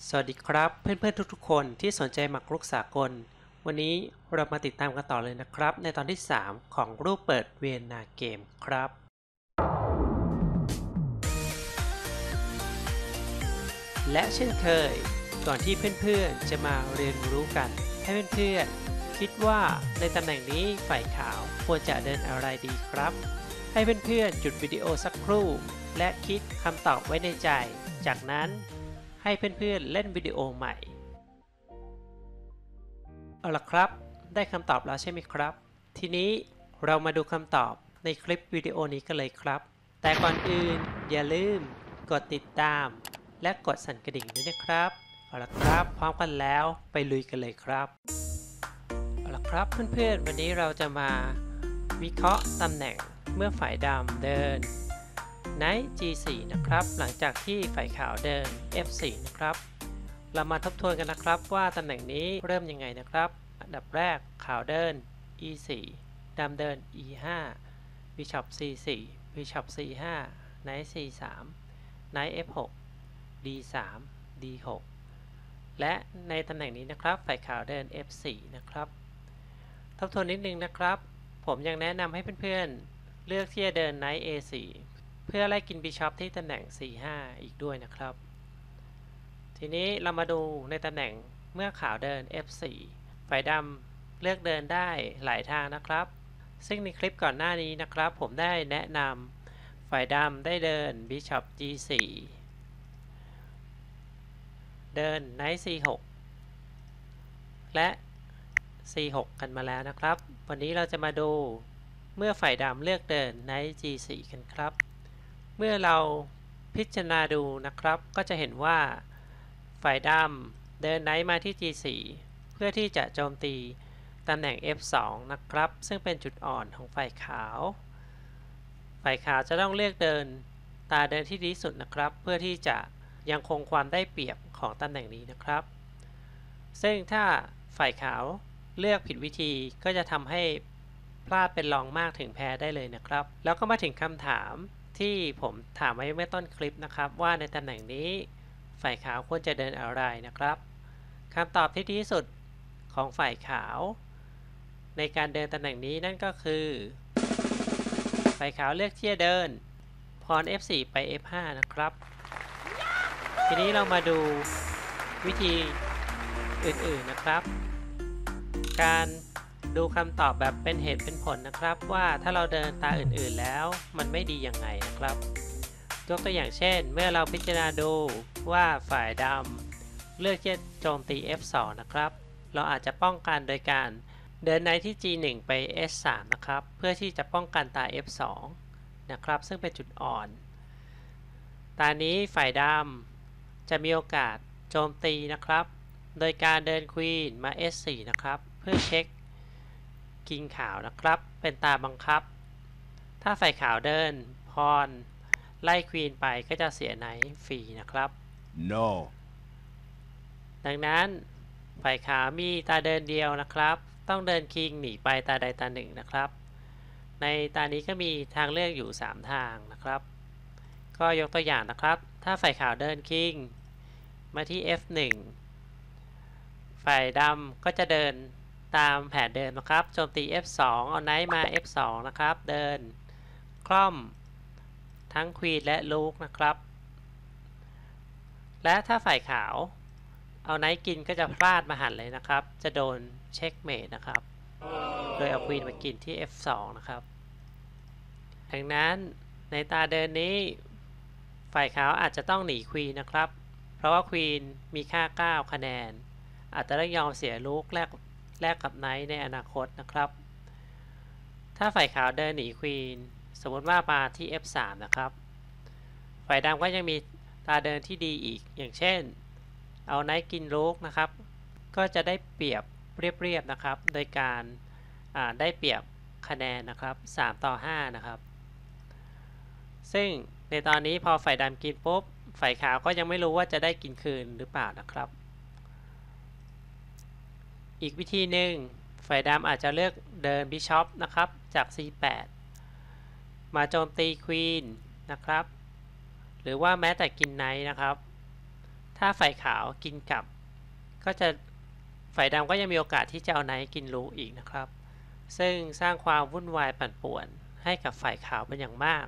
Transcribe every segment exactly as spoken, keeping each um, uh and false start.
สวัสดีครับเพื่อนๆทุกๆคนที่สนใจหมากรุกสากลวันนี้เรามาติดตามกันต่อเลยนะครับในตอนที่สามของรูปเปิดเวียนนาเกมครับและเช่นเคยก่อนที่เพื่อนๆจะมาเรียนรู้กันให้เพื่อนๆคิดว่าในตำแหน่งนี้ฝ่ายขาวควรจะเดินอะไรดีครับให้เพื่อนๆหยุดวิดีโอสักครู่และคิดคำตอบไว้ในใจจากนั้นให้เพื่อนๆเล่นวิดีโอใหม่เอาล่ะครับได้คำตอบแล้วใช่ไหมครับทีนี้เรามาดูคำตอบในคลิปวิดีโอนี้กันเลยครับแต่ก่อนอื่นอย่าลืมกดติดตามและกดสั่นกระดิ่งด้วยนะครับเอาล่ะครับพร้อมกันแล้วไปลุยกันเลยครับเอาล่ะครับเพื่อนๆวันนี้เราจะมาวิเคราะห์ตำแหน่งเมื่อฝ่ายดำเดินKnight จี โฟร์ นะครับหลังจากที่ฝ่ายขาวเดิน เอฟ โฟร์ นะครับเรามาทบทวนกันนะครับว่าตำแหน่งนี้เริ่มยังไงนะครับอันดับแรกขาวเดิน อี โฟร์ ดำเดิน อี ไฟว์ Bishop ซี โฟร์ Bishop ซี ไฟว์ Knight ซี ทรี Knight เอฟ ซิกซ์ ดี ทรี ดี ซิกซ์ และในตำแหน่งนี้นะครับฝ่ายขาวเดิน เอฟ โฟร์ นะครับทบทวนนิดนึงนะครับผมยังแนะนำให้เพื่อนๆเลือกที่จะเดิน Knight เอ โฟร์เพื่อไล่กินบิชอปที่ตำแหน่ง ซี ไฟว์ อีกด้วยนะครับทีนี้เรามาดูในตำแหน่งเมื่อขาวเดิน เอฟ โฟร์ ฝ่ายดำเลือกเดินได้หลายทางนะครับซึ่งในคลิปก่อนหน้านี้นะครับผมได้แนะนำฝ่ายดำได้เดิน Bishop จี โฟร์ เดิน Knight ซี ซิกซ์ และ ซี ซิกซ์ กันมาแล้วนะครับวันนี้เราจะมาดูเมื่อฝ่ายดำเลือกเดิน Knight จี โฟร์ กันครับเมื่อเราพิจารณาดูนะครับก็จะเห็นว่าฝ่ายดำเดินไนท์มาที่ จี โฟร์ เพื่อที่จะโจมตีตำแหน่ง เอฟ ทู นะครับซึ่งเป็นจุดอ่อนของฝ่ายขาวฝ่ายขาวจะต้องเลือกเดินตาเดินที่ดีที่สุดนะครับเพื่อที่จะยังคงความได้เปรียบของตำแหน่งนี้นะครับซึ่งถ้าฝ่ายขาวเลือกผิดวิธีก็จะทำให้พลาดเป็นรองมากถึงแพ้ได้เลยนะครับแล้วก็มาถึงคำถามที่ผมถามไว้เมื่อต้นคลิปนะครับว่าในตำแหน่งนี้ฝ่ายขาวควรจะเดินอะไรนะครับคำตอบที่ดีที่สุดของฝ่ายขาวในการเดินตำแหน่งนี้นั่นก็คือฝ่ายขาวเลือกที่จะเดินพร เอฟ โฟร์ ไป เอฟ ไฟว์ นะครับทีนี้เรามาดูวิธีอื่นๆนะครับการดูคำตอบแบบเป็นเหตุเป็นผลนะครับว่าถ้าเราเดินตาอื่นๆแล้วมันไม่ดียังไงนะครับยกตัวอย่างเช่นเมื่อเราพิจารณาดูว่าฝ่ายดำเลือกจะโจมตี เอฟ ทู นะครับเราอาจจะป้องกันโดยการเดินในที่ จี วัน ไป เอส ทรี นะครับเพื่อที่จะป้องกันตา เอฟ ทู นะครับซึ่งเป็นจุดอ่อนตานี้ฝ่ายดำจะมีโอกาสโจมตีนะครับโดยการเดินควีนมา เอส โฟร์ นะครับเพื่อเช็คกิงขาวนะครับเป็นตาบังคับถ้าฝ่ายขาวเดินพรไล่ควีนไปก็จะเสียไนท์ฟรีนะครับ no ดังนั้นฝ่ายขาวมีตาเดินเดียวนะครับต้องเดินคิงหนีไปตาใดตาหนึ่งนะครับในตานี้ก็มีทางเลือกอยู่สามทางนะครับก็ยกตัวอย่างนะครับถ้าฝ่ายขาวเดินคิงมาที่ เอฟ วัน ฝ่ายดำก็จะเดินตามแผนเดิมนะครับโจมตี เอฟ ทู เอาไนท์มา เอฟ ทู นะครับเดินคล่อมทั้งควีนและลูกนะครับและถ้าฝ่ายขาวเอาไนท์กินก็จะพลาดมาหันเลยนะครับจะโดนเช็คเมทนะครับโดยเอาควีนมากินที่ เอฟ ทู นะครับดังนั้นในตาเดินนี้ฝ่ายขาวอาจจะต้องหนีควีนนะครับเพราะว่าควีนมีค่าเก้าคะแนนอาจจะต้องยอมเสียลูกแลกแลกกับไนท์ในอนาคตนะครับถ้าฝ่ายขาวเดินหนีควีนสมมติว่ามาที่ เอฟ ทรี นะครับฝ่ายดำก็ยังมีตาเดินที่ดีอีกอย่างเช่นเอาไนท์กินลูกนะครับก็จะได้เปรียบเรียบๆนะครับโดยการได้เปรียบคะแนนนะครับสามต่อห้านะครับซึ่งในตอนนี้พอฝ่ายดำกินปุ๊บฝ่ายขาวก็ยังไม่รู้ว่าจะได้กินคืนหรือเปล่านะครับอีกวิธีหนึ่งฝ่ายดำอาจจะเลือกเดินบิชอปนะครับจาก ซี แปด มาโจมตีควีนนะครับหรือว่าแม้แต่กินไนท์นะครับถ้าฝ่ายขาวกินกลับก็จะฝ่ายดำก็ยังมีโอกาสที่จะเอาไนท์กินรูกอีกนะครับซึ่งสร้างความวุ่นวายปั่นป่วนให้กับฝ่ายขาวเป็นอย่างมาก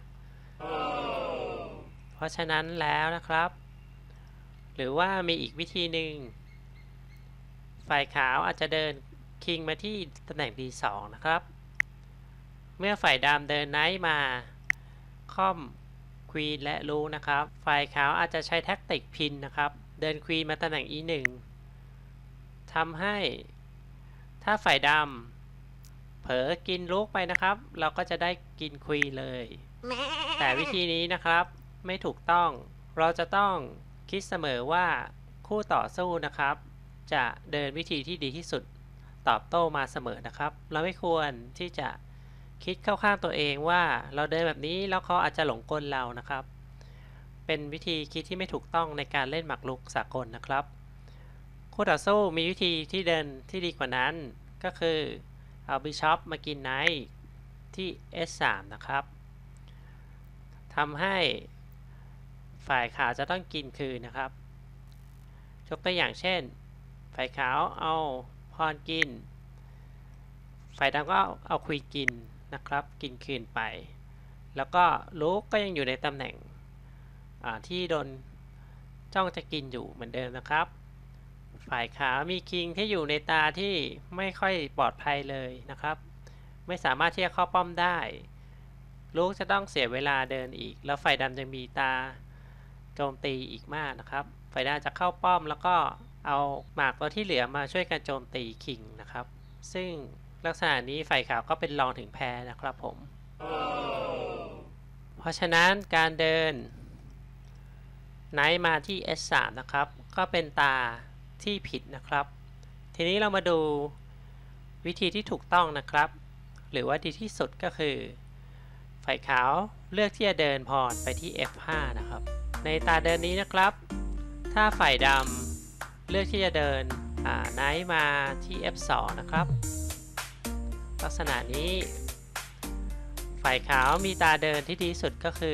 oh. เพราะฉะนั้นแล้วนะครับหรือว่ามีอีกวิธีหนึ่งฝ่ายขาวอาจจะเดินคิงมาที่ตำแหน่ง ดี สอง นะครับเมื่อฝ่ายดำเดินไนท์มาค่อมควีนและรูกนะครับฝ่ายขาวอาจจะใช้แท็กติกพินนะครับเดินควีนมาตำแหน่ง อี หนึ่ง ทำให้ถ้าฝ่ายดำเผลอกินรูกไปนะครับเราก็จะได้กินควีนเลยแต่วิธีนี้นะครับไม่ถูกต้องเราจะต้องคิดเสมอว่าคู่ต่อสู้นะครับจะเดินวิธีที่ดีที่สุดตอบโต้มาเสมอนะครับเราไม่ควรที่จะคิดเข้าข้างตัวเองว่าเราเดินแบบนี้แล้วเขาอาจจะหลงกลเรานะครับเป็นวิธีคิดที่ไม่ถูกต้องในการเล่นหมากรุกสากลนะครับคู่ต่อสู้มีวิธีที่เดินที่ดีกว่านั้นก็คือเอาบิชอปมากินไนท์ที่ เอส สาม นะครับทำให้ฝ่ายขาวจะต้องกินคืนนะครับยกตัวอย่างเช่นฝ่ายขาวเอาพรกินฝ่ายดำก็เอาควีนกินนะครับกินคืนไปแล้วก็รูกก็ยังอยู่ในตำแหน่งที่โดนจ้องจะกินอยู่เหมือนเดิมนะครับฝ่ายขาวมีคิงที่อยู่ในตาที่ไม่ค่อยปลอดภัยเลยนะครับไม่สามารถที่จะเข้าป้อมได้รูกจะต้องเสียเวลาเดินอีกแล้วฝ่ายดำจะมีตาโจมตีอีกมากนะครับฝ่ายดำจะเข้าป้อมแล้วก็เอาหมากตัวที่เหลือมาช่วยกันโจมตีคิงนะครับซึ่งลักษณะนี้ฝ่ายขาวก็เป็นรองถึงแพ้นะครับผม oh. เพราะฉะนั้นการเดินไนท์มาที่ เอส สาม นะครับก็เป็นตาที่ผิดนะครับทีนี้เรามาดูวิธีที่ถูกต้องนะครับหรือว่าดีที่สุดก็คือฝ่ายขาวเลือกที่จะเดินพรไปที่ เอฟ ห้า นะครับในตาเดินนี้นะครับถ้าฝ่ายดำเลือกที่จะเดินไนท์มาที่ เอฟ สอง นะครับลักษณะนี้ฝ่ายขาวมีตาเดินที่ดีสุดก็คือ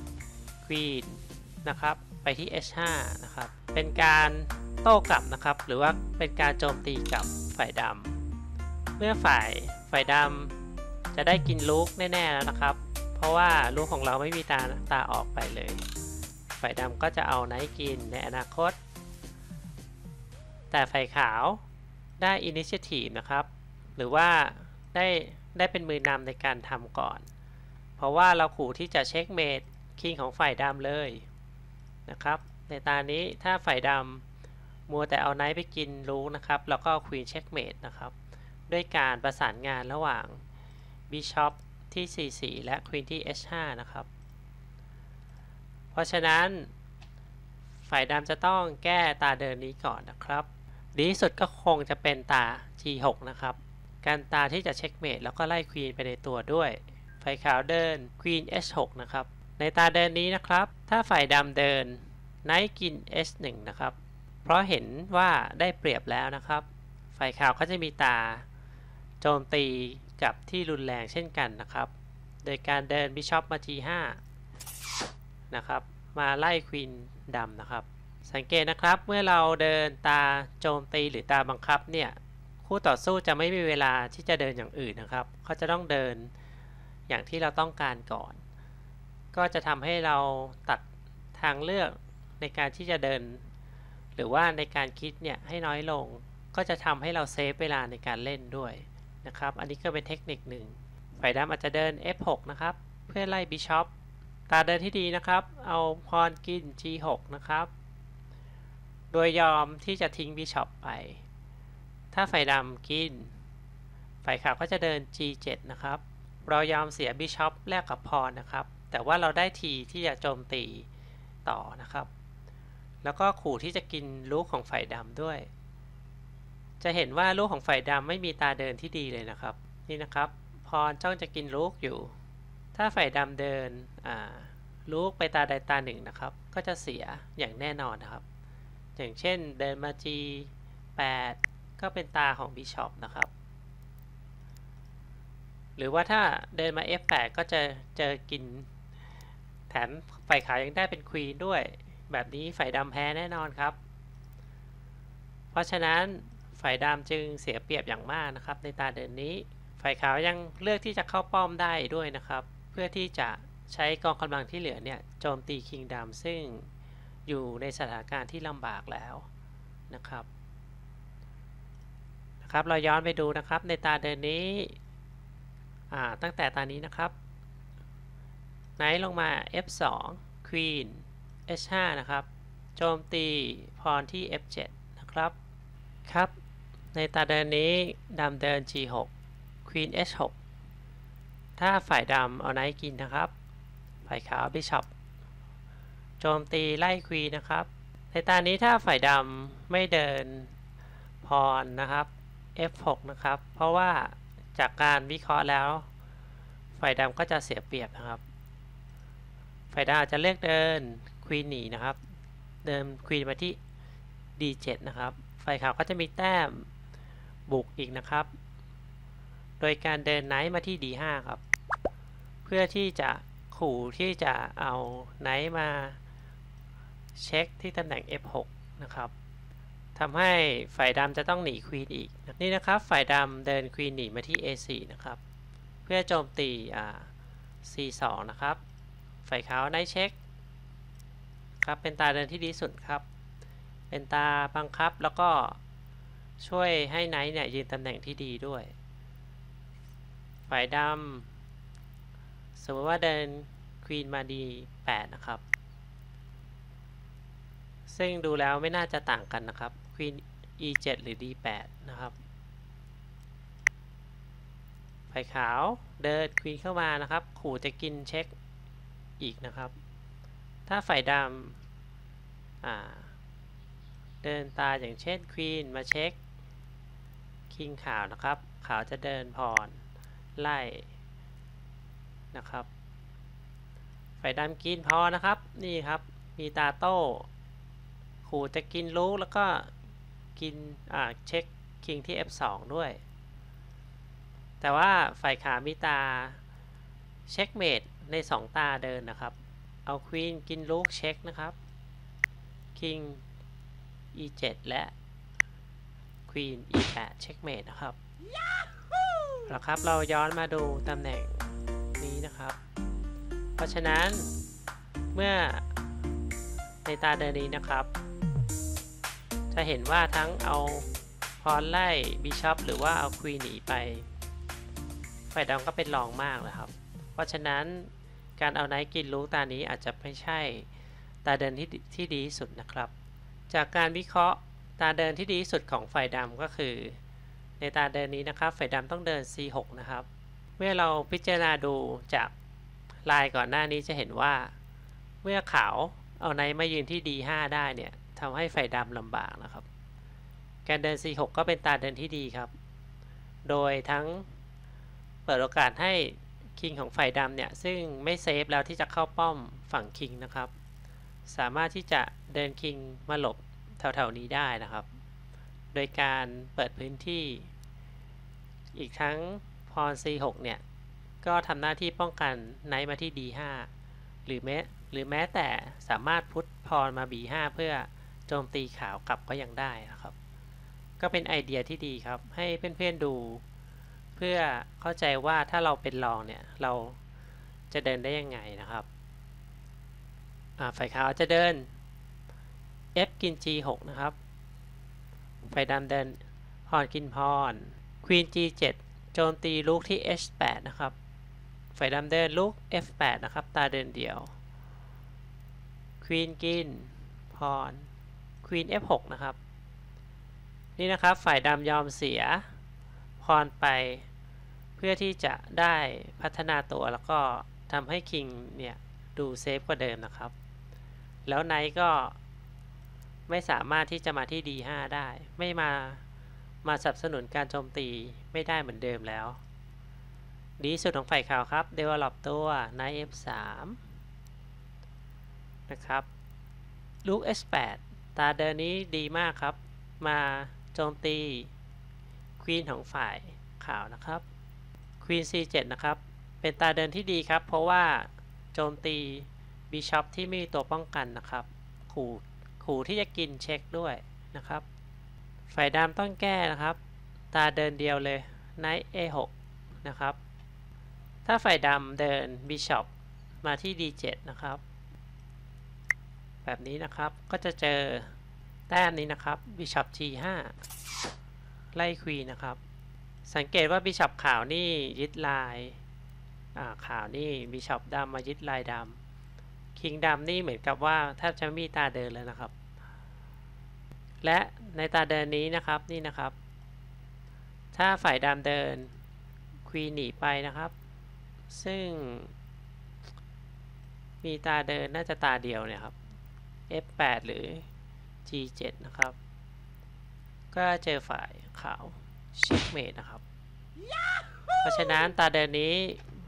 Queen นะครับไปที่ เอช ห้า นะครับเป็นการโต้กลับนะครับหรือว่าเป็นการโจมตีกับฝ่ายดำเมื่อฝ่ายฝ่ายดำจะได้กินลูกแน่ๆแล้วนะครับเพราะว่าลูกของเราไม่มีตาตาออกไปเลยฝ่ายดำก็จะเอาไนท์กินในอนาคตแต่ฝ่ายขาวได้ Initiative นะครับหรือว่าได้ได้เป็นมือนำในการทำก่อนเพราะว่าเราขู่ที่จะเช็คเมทคิงของฝ่ายดำเลยนะครับในตานี้ถ้าฝ่ายดำมัวแต่เอาไนท์ไปกินลูกนะครับแล้วก็ควีนเช็คเมทนะครับด้วยการประสานงานระหว่างบิชอปที่ ซี สี่ และควีนที่ เอช ห้า นะครับเพราะฉะนั้นฝ่ายดำจะต้องแก้ตาเดินนี้ก่อนนะครับดีที่สุดก็คงจะเป็นตา จี หก นะครับการตาที่จะเช็คเมทแล้วก็ไล่ควีนไปในตัวด้วยฝ่ายขาวเดินควีน เอช หก นะครับในตาเดินนี้นะครับถ้าฝ่ายดำเดินไนท์กิน เอช หนึ่ง นะครับเพราะเห็นว่าได้เปรียบแล้วนะครับฝ่ายขาวก็จะมีตาโจมตีกับที่รุนแรงเช่นกันนะครับโดยการเดินบิชอปมา จี ห้า นะครับมาไล่ควีนดำนะครับสังเกตนะครับเมื่อเราเดินตาโจมตีหรือตาบังคับเนี่ยคู่ต่อสู้จะไม่มีเวลาที่จะเดินอย่างอื่นนะครับเขาจะต้องเดินอย่างที่เราต้องการก่อนก็จะทำให้เราตัดทางเลือกในการที่จะเดินหรือว่าในการคิดเนี่ยให้น้อยลงก็จะทำให้เราเซฟเวลาในการเล่นด้วยนะครับอันนี้ก็เป็นเทคนิคหนึ่งฝ่ายดำอาจจะเดิน เอฟ หก นะครับเพื่อไล่บิชอปตาเดินที่ดีนะครับเอาพรกิน จี หก นะครับโดยยอมที่จะทิ้งบิชอปไปถ้าฝ่ายดำกินฝ่ายขาวก็จะเดิน จี เจ็ด นะครับเรายอมเสียบิชอปแลกกับพรนะครับแต่ว่าเราได้ทีที่จะโจมตีต่อนะครับแล้วก็ขู่ที่จะกินลูกของฝ่ายดำด้วยจะเห็นว่าลูกของฝ่ายดำไม่มีตาเดินที่ดีเลยนะครับนี่นะครับพรจ้องจะกินลูกอยู่ถ้าฝ่ายดำเดินลูกไปตาใดตาหนึ่งนะครับก็จะเสียอย่างแน่นอนนะครับอย่างเช่นเดินมา จี แปด ก็เป็นตาของบิชอปนะครับหรือว่าถ้าเดินมา เอฟ แปด ก็จะเจอกินแถมฝ่ายขาวยังได้เป็นควีนด้วยแบบนี้ฝ่ายดำแพ้แน่นอนครับเพราะฉะนั้นฝ่ายดำจึงเสียเปรียบอย่างมากนะครับในตาเดินนี้ฝ่ายขาวยังเลือกที่จะเข้าป้อมได้ด้วยนะครับเพื่อที่จะใช้กองกำลังที่เหลือเนี่ยโจมตีคิงดำซึ่งอยู่ในสถานการณ์ที่ลำบากแล้วนะครับนะครับเราย้อนไปดูนะครับในตาเดินนี้ตั้งแต่ตานี้นะครับไนท์ลงมา เอฟ สอง Queen เอช ห้า นะครับโจมตีพรที่ เอฟ เจ็ด นะครับครับในตาเดินนี้ดำเดิน จี หก Queen เอช หก ถ้าฝ่ายดำเอาไนท์กินนะครับฝ่ายขาวบิชอปโจมตีไล่ควีนนะครับในตานี้ถ้าฝ่ายดำไม่เดินพรนะครับ เอฟ หก นะครับเพราะว่าจากการวิเคราะห์แล้วฝ่ายดำก็จะเสียเปรียบนะครับฝ่ายดำจะเลือกเดินควีนหนีนะครับเดินควีนมาที่ ดี เจ็ด นะครับฝ่ายขาวก็จะมีแต้มบุกอีกนะครับโดยการเดินไนท์มาที่ ดี ห้า ครับเพื่อที่จะขู่ที่จะเอาไนท์มาเช็คที่ตำแหน่ง เอฟ หก นะครับทำให้ฝ่ายดำจะต้องหนีควีนอีกนี่นะครับฝ่ายดำเดินควีนหนีมาที่ เอ โฟร์ นะครับเพื่อโจมตีอ่า ซี ทู นะครับฝ่ายขาวไนท์เช็คครับเป็นตาเดินที่ดีสุดครับเป็นตาบังคับแล้วก็ช่วยให้ไนท์เนี่ยยืนตำแหน่งที่ดีด้วยฝ่ายดำสมมติว่าเดินควีนมา ดี แปด นะครับซึ่งดูแล้วไม่น่าจะต่างกันนะครับควีน อี เจ็ด หรือ ดี แปด นะครับฝ่ายขาวเดินควีนเข้ามานะครับขู่จะกินเช็คอีกนะครับถ้าฝ่ายดำเดินตาอย่างเช่นควีนมาเช็คคิงขาวนะครับขาวจะเดินพรไล่นะครับฝ่ายดำกินพอนะครับนี่ครับมีตาโต้ขู่จะกินลูกแล้วก็กินเช็คคิงที่ เอฟ สอง ด้วยแต่ว่าฝ่ายขาวมีตาเช็คเมดในสองตาเดินนะครับเอาควีนกินลูกเช็คนะครับคิง อี เจ็ด และควีน อี แปด เช็คเมดนะครับแล้วครับเราย้อนมาดูตำแหน่งนี้นะครับเพราะฉะนั้นเมื่อในตาเดินนี้นะครับจะเห็นว่าทั้งเอาพรไล่บิชอปหรือว่าเอาควีนหนีไปฝ่ายดำก็เป็นรองมากนะครับเพราะฉะนั้นการเอาไนท์กินรู้ตานี้อาจจะไม่ใช่ตาเดินที่ที่ดีที่สุดนะครับจากการวิเคราะห์ตาเดินที่ดีที่สุดของฝ่ายดำก็คือในตาเดินนี้นะครับฝ่ายดำต้องเดิน ซี หก นะครับเมื่อเราพิจารณาดูจากลายก่อนหน้านี้จะเห็นว่าเมื่อขาวเอาไนท์มายืนที่ ดี ห้า ได้เนี่ยทำให้ฝ่ายดำลำบากนะครับการเดิน ซี หก ก็เป็นตาเดินที่ดีครับโดยทั้งเปิดโอกาสให้คิงของฝ่ายดำเนี่ยซึ่งไม่เซฟแล้วที่จะเข้าป้อมฝั่งคิงนะครับสามารถที่จะเดินคิงมาหลบแถวๆนี้ได้นะครับโดยการเปิดพื้นที่อีกทั้งพร ซี หก เนี่ยก็ทำหน้าที่ป้องกันไนท์มาที่ ดี ห้า หรือแม้หรือแม้แต่สามารถพุทพรมา บี ห้า เพื่อโจมตีขาวกลับก็ยังได้นะครับก็เป็นไอเดียที่ดีครับให้เพื่อนๆดูเพื่อเข้าใจว่าถ้าเราเป็นรองเนี่ยเราจะเดินได้ยังไงนะครับฝ่ายขาวจะเดิน F กิน จี หก นะครับฝ่ายดำเดินพรกินพร Queen จี เจ็ด โจมตีลูกที่ เอช แปด นะครับฝ่ายดำเดินลูก เอฟ แปด นะครับตาเดินเดี่ยว Queen กินพร Queen เอฟ หก นะครับนี่นะครับฝ่ายดำยอมเสียพรไปเพื่อที่จะได้พัฒนาตัวแล้วก็ทำให้คิงเนี่ยดูเซฟกว่าเดิมนะครับแล้วไนท์ก็ไม่สามารถที่จะมาที่ ดี ห้า ได้ไม่มามาสนับสนุนการโจมตีไม่ได้เหมือนเดิมแล้วดีสุดของฝ่ายขาวครับ develop ตัว Knight เอฟ สาม นะครับลูก เอช แปด ตาเดินนี้ดีมากครับมาโจมตีควีนของฝ่ายขาวนะครับ Queen ซี เจ็ด นะครับเป็นตาเดินที่ดีครับเพราะว่าโจมตีบิชอปที่มีตัวป้องกันนะครับขู่ขู่ที่จะกินเช็คด้วยนะครับฝ่ายดำต้องแก้นะครับตาเดินเดียวเลย Knight เอ หก นะครับถ้าฝ่ายดำเดิน Bishop มาที่ ดี เจ็ด นะครับแบบนี้นะครับก็จะเจอแต้มนี้นะครับ Bishop จี ห้า ไล่ Queen นะครับสังเกตว่า Bishop ขาวนี่ยึดลายขาวนี่ Bishop ดำมายึดลายดำ King ดำนี่เหมือนกับว่าแทบจะไม่มีตาเดินเลยนะครับและในตาเดินนี้นะครับนี่นะครับถ้าฝ่ายดำเดิน Queen หนีไปนะครับซึ่งมีตาเดินน่าจะตาเดียวเนี่ยครับ เอฟ แปด หรือ จี เจ็ด นะครับก็เจอฝ่ายขาวเช็คเมทนะครับ เพราะฉะนั้นตาเดินนี้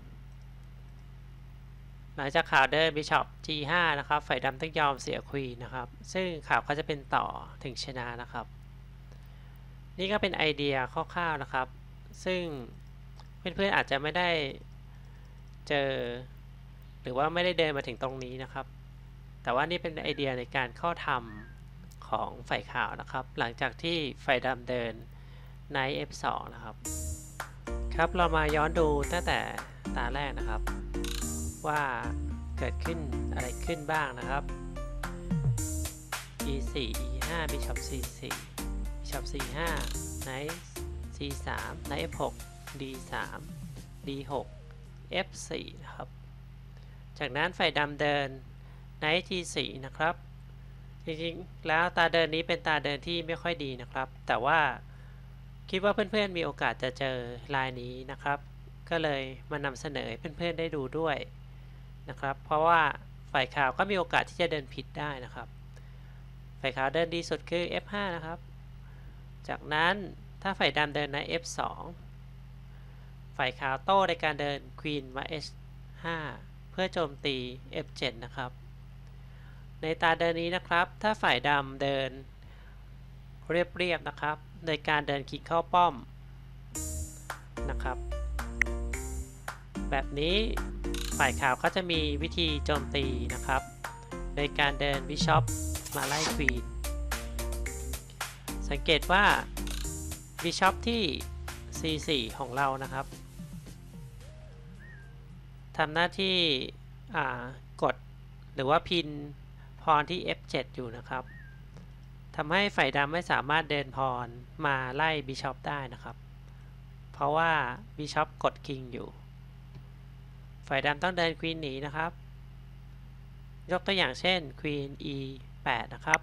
หลังจากขาวเดิน Bishop จี ห้า นะครับฝ่ายดำต้องยอมเสีย Queen นะครับซึ่งขาวก็จะเป็นต่อถึงชนะนะครับนี่ก็เป็นไอเดียคร่าวๆนะครับซึ่งเพื่อนๆอาจจะไม่ได้เจอหรือว่าไม่ได้เดินมาถึงตรงนี้นะครับแต่ว่านี่เป็นไอเดียในการเข้าทำของฝ่ายขาวนะครับหลังจากที่ฝ่ายดำเดิน Knight เอฟ สอง นะครับครับเรามาย้อนดูตั้งแต่ตาแรกนะครับว่าเกิดขึ้นอะไรขึ้นบ้างนะครับ อี สี่ อี ห้า Bishop ซี สี่ Bishop ซี ห้า Knight ซี สาม Knight เอฟ หก ดี สาม ดี หก เอฟ สี่ นะครับจากนั้นฝ่ายดำเดิน Knight จี สี่ นะครับจริงๆแล้วตาเดินนี้เป็นตาเดินที่ไม่ค่อยดีนะครับแต่ว่าคิดว่าเพื่อนๆมีโอกาสจะเจอลายนี้นะครับก็เลยมานำเสนอให้เพื่อนๆได้ดูด้วยนะครับเพราะว่าฝ่ายขาวก็มีโอกาสที่จะเดินผิดได้นะครับฝ่ายขาวเดินดีสุดคือ เอฟ ห้า นะครับจากนั้นถ้าฝ่ายดำเดินใน เอฟ สอง ฝ่ายขาวโต้ในการเดิน Queen มา เอช ห้า เพื่อโจมตี เอฟ เจ็ด นะครับในตาเดินนี้นะครับถ้าฝ่ายดำเดินเรียบๆนะครับโดยการเดินคลิกเข้าป้อมนะครับแบบนี้ฝ่ายขาวก็จะมีวิธีโจมตีนะครับโดยการเดิน Bishop มาไล่ Queen สังเกตว่า Bishop ที่ ซี สี่ ของเรานะครับทำหน้าที่กดหรือว่าพินพรที่ เอฟ เจ็ด อยู่นะครับทำให้ฝ่ายดำไม่สามารถเดินพรมาไล่ Bishop ได้นะครับเพราะว่า Bishop กด King อยู่ฝ่ายดำต้องเดิน Queen หนีนะครับยกตัวอย่างเช่น Queen อี แปด นะครับ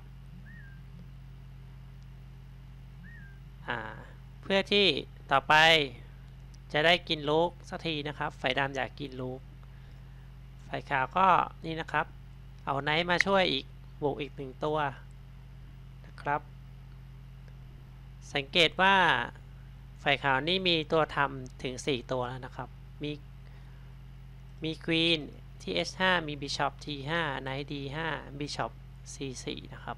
เพื่อที่ต่อไปจะได้กินลูกสักทีนะครับฝ่ายดำอยากกินลูกฝ่ายขาวก็นี่นะครับเอาไนท์มาช่วยอีกบวกอีกหนึ่งตัวนะครับสังเกตว่าฝ่ายขาวนี่มีตัวทำถึงสี่ตัวแล้วนะครับมีมี Queen ที่ เอช ห้า มี Bishop ที ห้า Knight ดี ห้า Bishop ซี สี่ นะครับ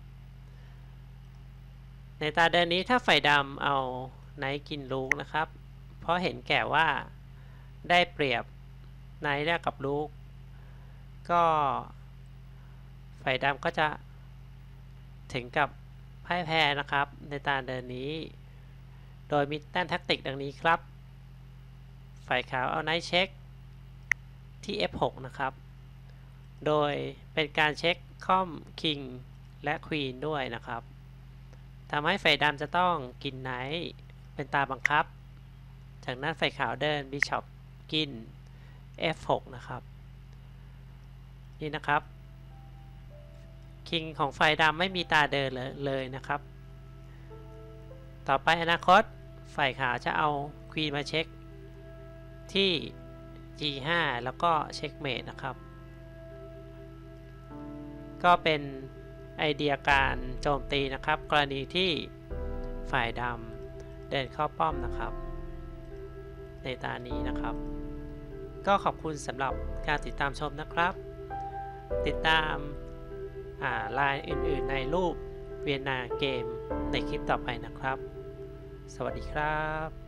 ในตาเดินนี้ถ้าฝ่ายดำเอาไนท์กินลูกนะครับเพราะเห็นแก่ว่าได้เปรียบไนท์แลกกับลูกก็ฝ่ายดำก็จะถึงกับพ่ายแพ้นะครับในตาเดินนี้โดยมีแต้มแท็กติกดังนี้ครับฝ่ายขาวเอาไนท์เช็คที่ เอฟ หก นะครับโดยเป็นการเช็คค่อม King และ Queen ด้วยนะครับทำให้ฝ่ายดำจะต้องกินไนท์เป็นตาบังคับจากนั้นฝ่ายขาวเดิน Bishop กิน เอฟ หก นะครับนี่นะครับ King ของฝ่ายดำไม่มีตาเดินเลยเลยนะครับต่อไปอนาคตฝ่ายขาวจะเอา Queen มาเช็คที่ จี ห้า แล้วก็เช็คเมทนะครับก็เป็นไอเดียการโจมตีนะครับกรณีที่ฝ่ายดำเดินเข้าป้อมนะครับในตานี้นะครับก็ขอบคุณสำหรับการติดตามชมนะครับติดตามลายอื่นๆในรูปเวียนนาเกมในคลิปต่อไปนะครับสวัสดีครับ